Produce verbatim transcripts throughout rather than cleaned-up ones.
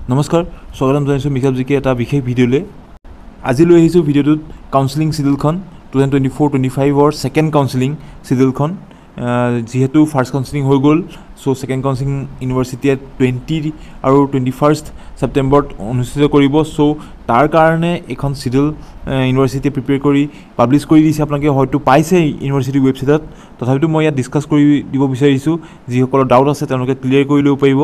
নমস্কাৰ স্বাগতম জনাইছো মিক্সআপ জিকে এটা বিশেষ ভিডিঅ'লে আজি লৈ আহিছো ভিডিঅ'টোত কাউন্সেলিং শিডিউলখন twenty twenty-four twenty-five অৰ সেকেন্ড কাউন্সেলিং শিডিউলখন যেহেতু ফাৰ্স্ট কাউন্সেলিং হৈ গ'ল সো সেকেন্ড কাউন্সেলিং ইউনিভাৰ্সিটিয়ে twenty আৰু twenty-first সেপ্টেম্বৰত অনুষ্ঠিত কৰিব সো তাৰ কাৰণে এখন শিডিউল ইউনিভাৰ্সিটিয়ে প্ৰিপেয়াৰ কৰি পাবলিশ কৰি দিছে আপোনালোকে হয়তো পাইছে ইউনিভাৰ্সিটি ৱেবছাইটত তথাপিতো মই ইয়াত ডিসকাস কৰি দিব বিচাৰিছো যিসকলৰ ডাউট আছে তেওঁলোকে ক্লিয়াৰ কৰি ল'ব পাৰিব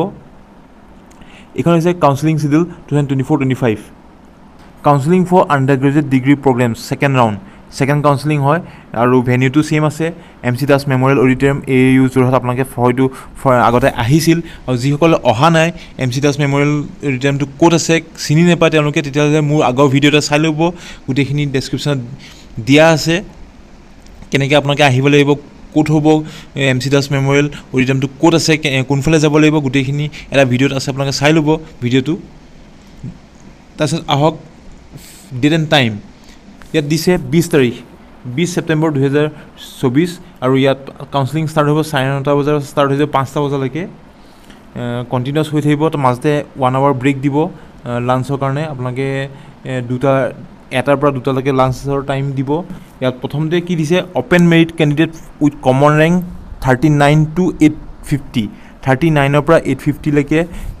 এখন হৈছে counselling schedule twenty twenty-four twenty-five counselling for undergraduate degree programmes second round second counselling হয় আৰু ভেনিউটো সেম আছে MC Das memorial auditorium A A U Jorhat আপোনালোকে হয়তো আগতে আহিছিল আৰু যিসকল অহা নাই এমচি দাস মেমৰিয়েল অডিটৰিয়ামটো ক'ত আছে চিনি নাপায় তেওঁলোকে তেতিয়াহ'লে মোৰ আগৰ ভিডিঅ'টা চাই ল'ব গোটেইখিনি ডেছক্ৰিপশ্যনত দিয়া আছে কেনেকৈ আপোনালোকে আহিব লাগিব কোট হ'ব এমচি দাস মেমৰিয়েল অডিটৰিয়ামটো ক'ত আছে কোনফালে যাব লাগিব গোটেইখিনি এটা ভিডিঅ'ত আছে আপোনালোকে চাই ল'ব ভিডিঅ'টো তাৰপিছত আহক ডেট এণ্ড টাইম ইয়াত দিছে বিশ তাৰিখ বিশ সেপ্টেম্বৰ দুহেজাৰ চৌবিছ আৰু ইয়াত কাউন্সেলিং ষ্টাৰ্ট হ'ব চাৰে নটা বজাৰ ষ্টাৰ্ট হৈ যাব পাঁচটা বজালৈকে কণ্টিনিউৱাছ হৈ থাকিব তো মাজতে ওৱান আৱাৰ ব্ৰেক দিব লাঞ্চৰ কাৰণে আপোনালোকে দুটা এটাৰ পৰা দুটালৈকে লাঞ্চৰ টাইম দিব ইয়াত প্ৰথমতে কি দিছে open merit candidate with common rank thirty nine to eight fifty thirty নাইনৰ পৰা এইট ফিফটিলৈকে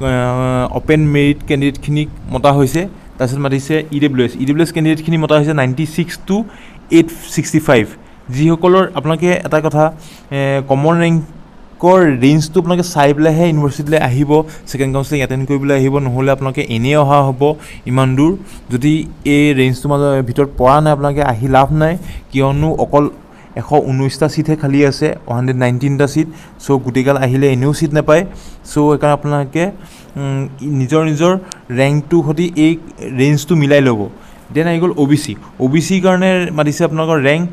অপেন মেৰিট কেণ্ডিডেটখিনিক মতা হৈছে তাৰপিছত মাতিছে E W S E W S কেণ্ডিডেটখিনি মতা হৈছে ninety six to eight sixty five যিসকলৰ আপোনালোকে এটা কথা কমন ৰেংকৰ ৰেঞ্জটো আপোনালোকে চাই পেলাইহে ইউনিভাৰ্চিটিলৈ আহিব ছেকেণ্ড কাউন্সেলিং এটেণ্ড কৰিবলৈ আহিব নহ'লে আপোনালোকে এনেই অহা হ'ব ইমান দূৰ যদি এই ৰেঞ্জটো মাজৰ ভিতৰত পৰা নাই আপোনালোকে আহি লাভ নাই কিয়নো অকল এশ ঊনৈছটা ছিটহে খালী আছে ওৱান হাণ্ড্ৰেড নাইনটিনটা ছিট চ' গোটেইগাল আহিলে এনেও ছিট নাপায় চ' সেইকাৰণে আপোনালোকে নিজৰ নিজৰ ৰেংকটোৰ সৈতে এই ৰেঞ্জটো মিলাই ল'ব দেন আহি গ'ল O' B C O' B চিৰ কাৰণে মাতিছে আপোনালোকৰ rank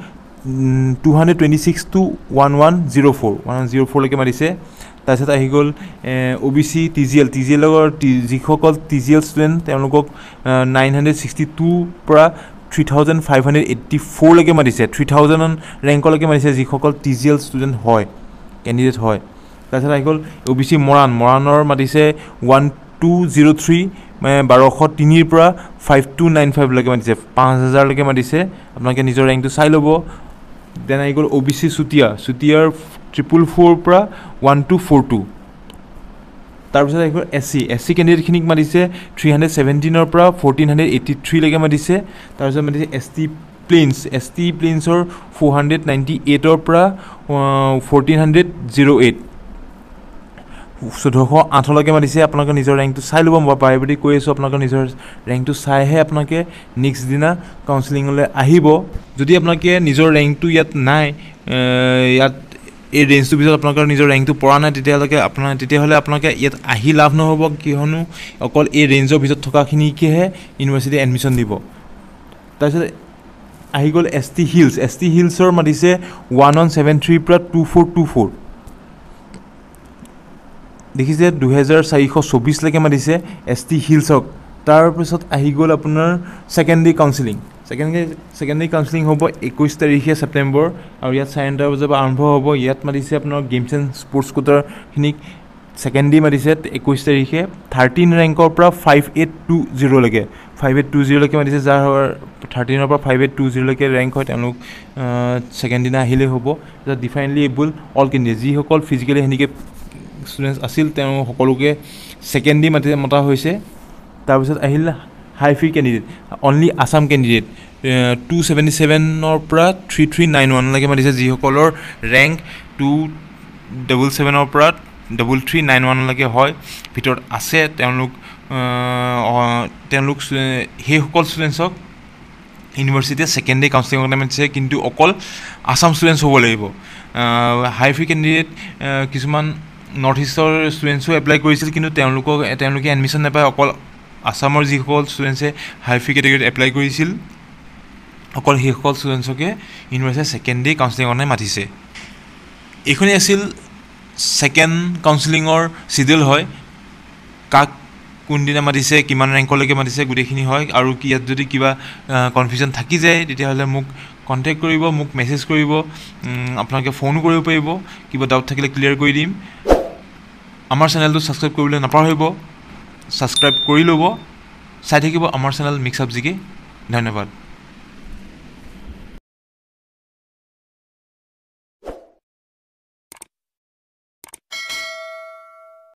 two hundred twenty six to one one zero' four one one zero' ফ'ৰলৈকে মাতিছে তাৰপিছত আহি গ'ল O' B C T G L T G এলৰ যিসকল টি জি এল ষ্টুডেণ্ট তেওঁলোকক নাইন হাণ্ড্ৰেড ছিক্সটি টুৰ পৰা three thousand five hundred eighty ফ'ৰলৈকে মাতিছে থ্ৰী থাউজেণ্ড ৰেংকলৈকে মাতিছে যিসকল টি জি এল ষ্টুডেণ্ট হয় কেণ্ডিডেট হয় তাৰপিছত আহি গ'ল অ' বি চি মৰাণ মৰাণৰ মাতিছে ওৱান টু জিৰ' থ্ৰী মানে বাৰশ তিনিৰ পৰা ফাইভ টু নাইন ফাইভলৈকে মাতিছে পাঁচ হাজাৰলৈকে মাতিছে আপোনালোকে নিজৰ ৰেংকটো চাই ল'ব দেন আহি গ'ল অ' বি চি চুতীয়া চুতীয়াৰ ট্ৰিপুল ফ'ৰৰ পৰা ওৱান টু ফ'ৰ টু তাৰপিছত আহি গ'ল এছ চি এছ চি কেণ্ডিডেটখিনিক মাতিছে থ্ৰী হাণ্ড্ৰেড ছেভেণ্টিনৰ পৰা ফ'ৰটিন হাণ্ড্ৰেড এইটি থ্ৰীলৈকে মাতিছে তাৰপিছত মাতিছে S T plains S T প্লেইনছৰ ফ'ৰ হাণ্ড্ৰেড নাইণ্টি এইটৰ পৰা ফ'ৰটিন হাণ্ড্ৰেড জিৰ' এইট চৈধ্যশ আঠলৈকে মাতিছে আপোনালোকে নিজৰ ৰেংকটো চাই ল'ব মই পাৰে বুলি কৈ আছোঁ আপোনালোকৰ নিজৰ ৰেংকটো চাইহে আপোনালোকে নেক্সট দিনা কাউন্সেলিঙলৈ আহিব যদি আপোনালোকে নিজৰ ৰেংকটো ইয়াত নাই ইয়াত এই ৰেঞ্জটোৰ ভিতৰত আপোনালোকৰ নিজৰ ৰেংকটো পৰা নাই তেতিয়ালৈকে আপোনাৰ তেতিয়াহ'লে আপোনালোকে ইয়াত আহি লাভ নহ'ব কিয়নো অকল এই ৰেঞ্জৰ ভিতৰত থকাখিনিকেহে ইউনিভাৰ্চিটি এডমিশ্যন দিব তাৰপিছত আহি গ'ল S T hills S T হিলছৰ মাতিছে ওৱান ওৱান ছেভেন থ্ৰীৰ পৰা টু ফ'ৰ টু ফ'ৰ দেখিছে দুহেজাৰ চাৰিশ চৌবিছলৈকে মাতিছে এছ টি হিলছক তাৰপিছত আহি গ'ল আপোনাৰ secondary counselling secondary secondary counselling হ'ব একৈছ তাৰিখে ছেপ্টেম্বৰ আৰু ইয়াত চাৰে নটা বজাৰ পৰা আৰম্ভ হ'ব ইয়াত মাতিছে আপোনাৰ গেমছ এণ্ড স্পৰ্টছ কোটাৰখিনিক ছেকেণ্ডেৰী মাতিছে একৈছ তাৰিখে থাৰ্টিন ৰেংকৰ পৰা ফাইভ এইট টু জিৰ'লৈকে ফাইভ এইট টু জিৰ'লৈকে মাতিছে যাৰ থাৰ্টিনৰ পৰা ফাইভ এইট টু জিৰ'লৈকে ৰেংক হয় তেওঁলোক ছেকেণ্ড দিনা আহিলেই হ'ব তাৰপিছত ডিফাইনলি এবল অল কেণ্ডিডেট যিসকল ফিজিকেলি হেণ্ডিকেপ ষ্টুডেণ্টছ আছিল তেওঁ সকলোকে ছেকেণ্ডেৰী মাতি মতা হৈছে তাৰপিছত আহিল high fee candidate only Assam candidate two seventy ছেভেনৰ পৰা থ্ৰী থ্ৰী নাইন ওৱানলৈকে মাতিছে যিসকলৰ ৰেংক টু ডাবল ছেভেনৰ পৰা ডাবল থ্ৰী নাইন ওৱানলৈকে হয় ভিতৰত আছে তেওঁলোক তেওঁলোক সেইসকল ষ্টুডেণ্টছক ইউনিভাৰ্চিটিয়ে ছেকেণ্ডেৰী কাউন্সেলিঙৰ কাৰণে মাতিছে কিন্তু অকল আছাম ষ্টুডেণ্টছ হ'ব লাগিব হাই ফি কেণ্ডিডেট কিছুমান নৰ্থ ইষ্টৰ ষ্টুডেণ্টছো এপ্লাই কৰিছিল কিন্তু তেওঁলোকক তেওঁলোকে এডমিশ্যন নাপায় অকল আছামৰ যিসকল ষ্টুডেণ্টছে হাই ফি কেটেগৰীত এপ্লাই কৰিছিল অকল সেইসকল ষ্টুডেণ্টছকে ইউনিভাৰ্চিটিয়ে ছেকেণ্ডেৰী কাউন্সেলিঙৰ কাৰণে মাতিছে এইখনেই আছিল ছেকেণ্ড কাউন্সেলিঙৰ চিডিউল হয় কাক কোনদিনা মাতিছে কিমান ৰেংকলৈকে মাতিছে গোটেইখিনি হয় আৰু ইয়াত যদি কিবা কনফিউজন থাকি যায় তেতিয়াহ'লে মোক কণ্টেক্ট কৰিব মোক মেছেজ কৰিব আপোনালোকে ফোনো কৰিব পাৰিব কিবা ডাউট থাকিলে ক্লিয়াৰ কৰি দিম আমাৰ চেনেলটো সাবস্ক্ৰাইব কৰিবলৈ নাপাহৰিব ছাবস্ক্ৰাইব কৰি ল'ব চাই থাকিব আমাৰ চেনেল মিক্সআপ জিকে ধন্যবাদ